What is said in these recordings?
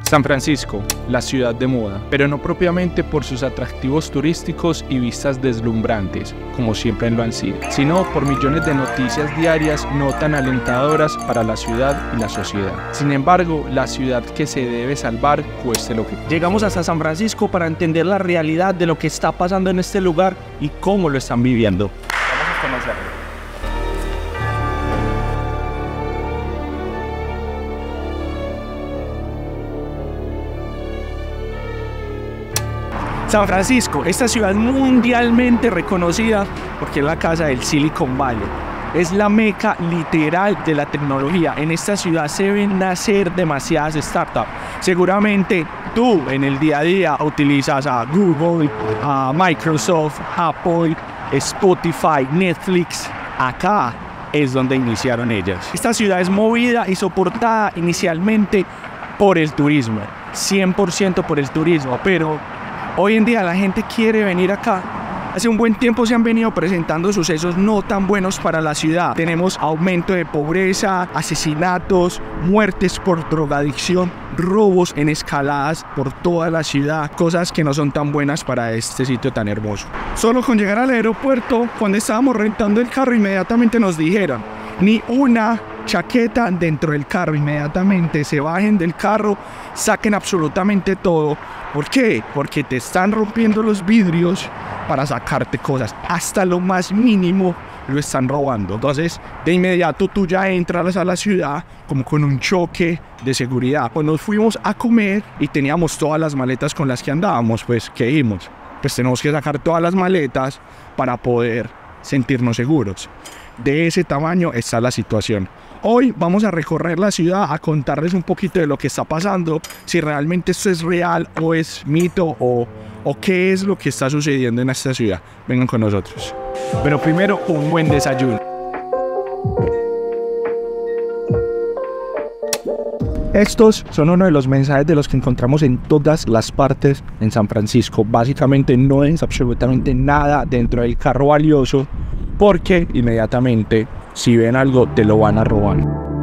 San Francisco, la ciudad de moda, pero no propiamente por sus atractivos turísticos y vistas deslumbrantes, como siempre lo han sido, sino por millones de noticias diarias no tan alentadoras para la ciudad y la sociedad. Sin embargo, la ciudad que se debe salvar cueste lo que cueste. Llegamos hasta San Francisco para entender la realidad de lo que está pasando en este lugar y cómo lo están viviendo. Vamos a conocerlo. San Francisco, esta ciudad mundialmente reconocida porque es la casa del Silicon Valley. Es la meca literal de la tecnología. En esta ciudad se ven nacer demasiadas startups. Seguramente tú en el día a día utilizas a Google, a Microsoft, Apple, Spotify, Netflix. Acá es donde iniciaron ellas. Esta ciudad es movida y soportada inicialmente por el turismo. 100% por el turismo, pero hoy en día la gente quiere venir acá. Hace un buen tiempo se han venido presentando sucesos no tan buenos para la ciudad. Tenemos aumento de pobreza, asesinatos, muertes por drogadicción, robos en escaladas por toda la ciudad. Cosas que no son tan buenas para este sitio tan hermoso. Solo con llegar al aeropuerto, cuando estábamos rentando el carro, inmediatamente nos dijeron: ni una chaqueta dentro del carro. Inmediatamente se bajen del carro, saquen absolutamente todo. ¿Por qué? Porque te están rompiendo los vidrios para sacarte cosas. Hasta lo más mínimo lo están robando. Entonces, de inmediato tú ya entras a la ciudad como con un choque de seguridad. Pues nos fuimos a comer y teníamos todas las maletas con las que andábamos. Pues, ¿qué hicimos? Pues tenemos que sacar todas las maletas para poder sentirnos seguros. De ese tamaño está la situación. Hoy vamos a recorrer la ciudad a contarles un poquito de lo que está pasando, si realmente esto es real o es mito o qué es lo que está sucediendo en esta ciudad. Vengan con nosotros. Pero primero un buen desayuno. Estos son uno de los mensajes de los que encontramos en todas las partes en San Francisco. Básicamente no es absolutamente nada dentro del carro valioso, porque inmediatamente si ven algo te lo van a robar.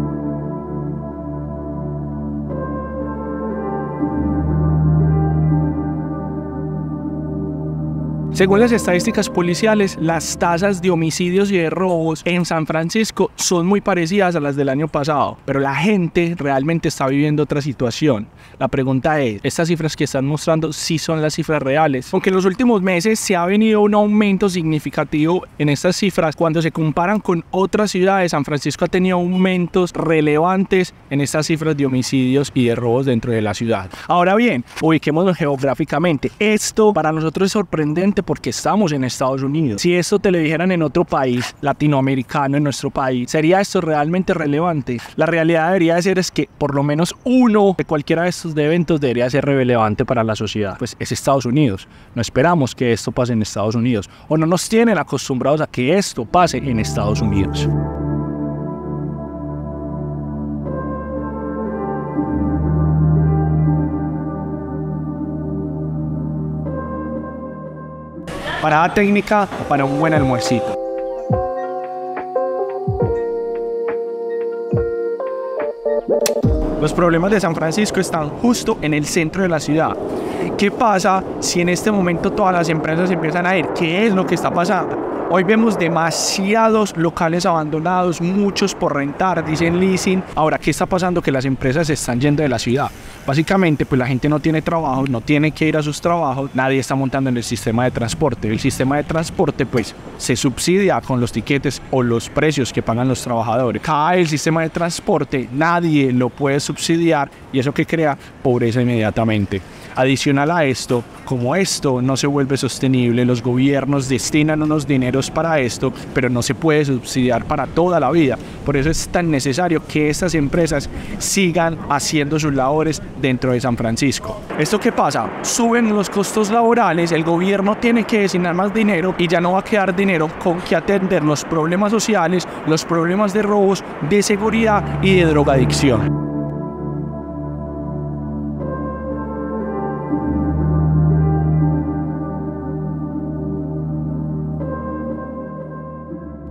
Según las estadísticas policiales, las tasas de homicidios y de robos en San Francisco son muy parecidas a las del año pasado, pero la gente realmente está viviendo otra situación. La pregunta es, ¿estas cifras que están mostrando sí son las cifras reales? Aunque en los últimos meses se ha venido un aumento significativo en estas cifras, cuando se comparan con otras ciudades, San Francisco ha tenido aumentos relevantes en estas cifras de homicidios y de robos dentro de la ciudad. Ahora bien, ubiquémonos geográficamente. Esto para nosotros es sorprendente porque estamos en Estados Unidos. Si esto te lo dijeran en otro país latinoamericano, en nuestro país, ¿sería esto realmente relevante? La realidad debería de ser es que por lo menos uno de cualquiera de estos eventos debería ser relevante para la sociedad. Pues es Estados Unidos. No esperamos que esto pase en Estados Unidos, o no nos tienen acostumbrados a que esto pase en Estados Unidos. Parada técnica para un buen almuercito. Los problemas de San Francisco están justo en el centro de la ciudad. ¿Qué pasa si en este momento todas las empresas empiezan a ir? ¿Qué es lo que está pasando? Hoy vemos demasiados locales abandonados, muchos por rentar, dicen leasing. Ahora, ¿qué está pasando? Que las empresas se están yendo de la ciudad. Básicamente, pues la gente no tiene trabajo, no tiene que ir a sus trabajos, nadie está montando en el sistema de transporte. El sistema de transporte, pues, se subsidia con los tiquetes o los precios que pagan los trabajadores. Cae el sistema de transporte, nadie lo puede subsidiar y eso que crea pobreza inmediatamente. Adicional a esto, como esto no se vuelve sostenible, los gobiernos destinan unos dineros para esto, pero no se puede subsidiar para toda la vida. Por eso es tan necesario que estas empresas sigan haciendo sus labores dentro de San Francisco. ¿Esto qué pasa? Suben los costos laborales, el gobierno tiene que destinar más dinero y ya no va a quedar dinero con que atender los problemas sociales, los problemas de robos, de seguridad y de drogadicción.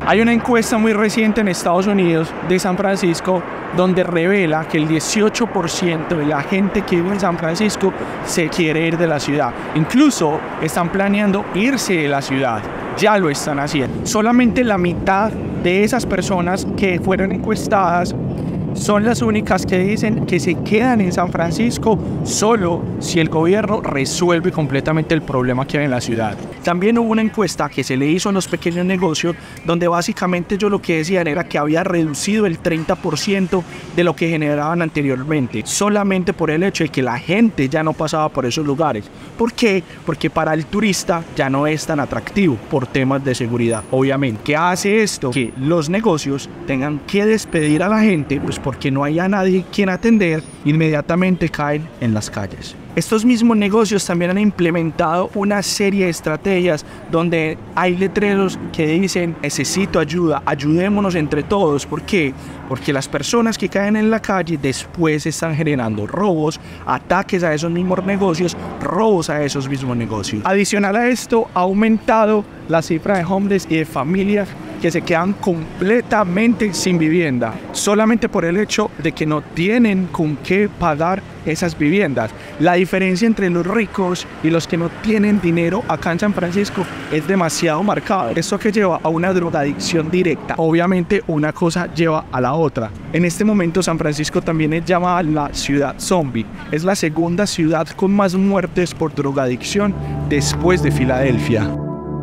Hay una encuesta muy reciente en Estados Unidos de San Francisco donde revela que el 18% de la gente que vive en San Francisco se quiere ir de la ciudad. Incluso están planeando irse de la ciudad. Ya lo están haciendo. Solamente la mitad de esas personas que fueron encuestadas son las únicas que dicen que se quedan en San Francisco solo si el gobierno resuelve completamente el problema que hay en la ciudad. También hubo una encuesta que se le hizo a los pequeños negocios donde básicamente ellos lo que decían era que había reducido el 30% de lo que generaban anteriormente, solamente por el hecho de que la gente ya no pasaba por esos lugares. ¿Por qué? Porque para el turista ya no es tan atractivo por temas de seguridad. Obviamente, ¿qué hace esto? Que los negocios tengan que despedir a la gente, pues porque no haya nadie quien atender, inmediatamente caen en las calles. Estos mismos negocios también han implementado una serie de estrategias donde hay letreros que dicen necesito ayuda, ayudémonos entre todos. ¿Por qué? Porque las personas que caen en la calle después están generando robos, ataques a esos mismos negocios, robos a esos mismos negocios. Adicional a esto, ha aumentado la cifra de homeless y de familias que se quedan completamente sin vivienda, solamente por el hecho de que no tienen con qué pagar esas viviendas. La diferencia entre los ricos y los que no tienen dinero acá en San Francisco es demasiado marcada. Esto que lleva a una drogadicción directa. Obviamente una cosa lleva a la otra. En este momento San Francisco también es llamada la ciudad zombie. Es la segunda ciudad con más muertes por drogadicción después de Filadelfia.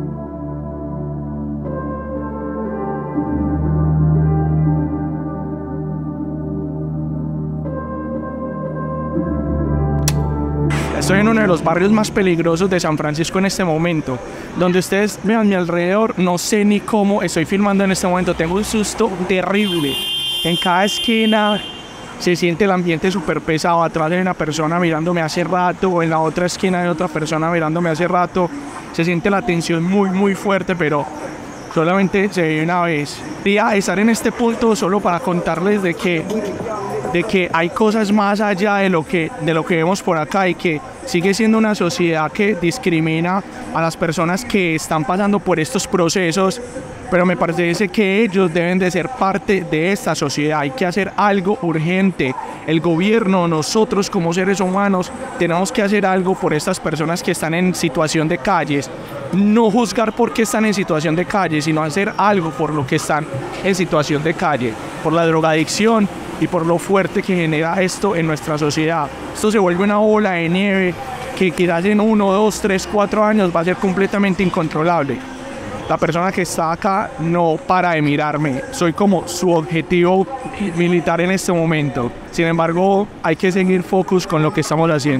Estoy en uno de los barrios más peligrosos de San Francisco en este momento, donde ustedes vean a mi alrededor, no sé ni cómo estoy filmando en este momento, tengo un susto terrible. En cada esquina se siente el ambiente súper pesado, atrás hay una persona mirándome hace rato, o en la otra esquina hay otra persona mirándome hace rato, se siente la tensión muy fuerte, pero solamente se ve una vez. Quería estar en este punto solo para contarles de que hay cosas más allá de lo que vemos por acá y que sigue siendo una sociedad que discrimina a las personas que están pasando por estos procesos, pero me parece que ellos deben de ser parte de esta sociedad. Hay que hacer algo urgente. El gobierno, nosotros como seres humanos, tenemos que hacer algo por estas personas que están en situación de calles. No juzgar por qué están en situación de calle, sino hacer algo por lo que están en situación de calle, por la drogadicción y por lo fuerte que genera esto en nuestra sociedad. Esto se vuelve una bola de nieve que quizás en 1, 2, 3, 4 años va a ser completamente incontrolable. La persona que está acá no para de mirarme, soy como su objetivo militar en este momento. Sin embargo, hay que seguir focus con lo que estamos haciendo.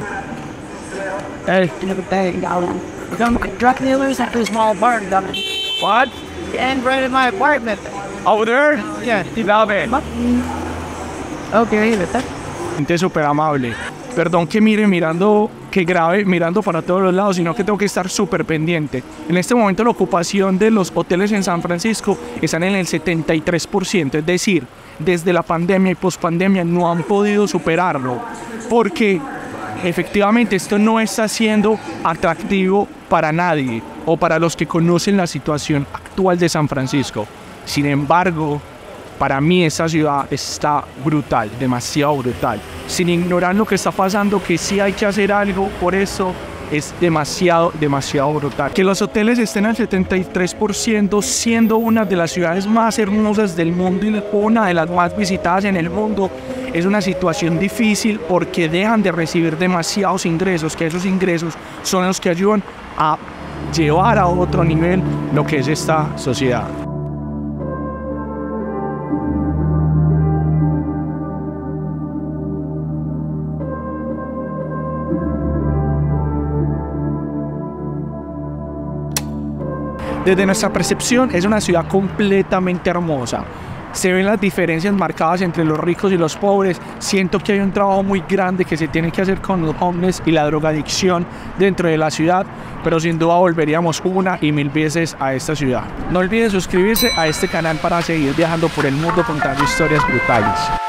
Drug dealers at this small bar. What? And right in my apartment. Over there? Yeah. Love it. Okay, Gente súper amable. Perdón que mire mirando, que grabe mirando para todos los lados, sino que tengo que estar súper pendiente. En este momento la ocupación de los hoteles en San Francisco están en el 73%, es decir, desde la pandemia y pospandemia no han podido superarlo, porque efectivamente esto no está siendo atractivo para nadie o para los que conocen la situación actual de San Francisco. Sin embargo, para mí esta ciudad está brutal, demasiado brutal. Sin ignorar lo que está pasando, que sí hay que hacer algo por eso, es demasiado brutal. Que los hoteles estén al 73%, siendo una de las ciudades más hermosas del mundo y una de las más visitadas en el mundo, es una situación difícil porque dejan de recibir demasiados ingresos, que esos ingresos son los que ayudan a llevar a otro nivel lo que es esta sociedad. Desde nuestra percepción es una ciudad completamente hermosa. Se ven las diferencias marcadas entre los ricos y los pobres. Siento que hay un trabajo muy grande que se tiene que hacer con los homeless y la drogadicción dentro de la ciudad, pero sin duda volveríamos una y mil veces a esta ciudad. No olviden suscribirse a este canal para seguir viajando por el mundo contando historias brutales.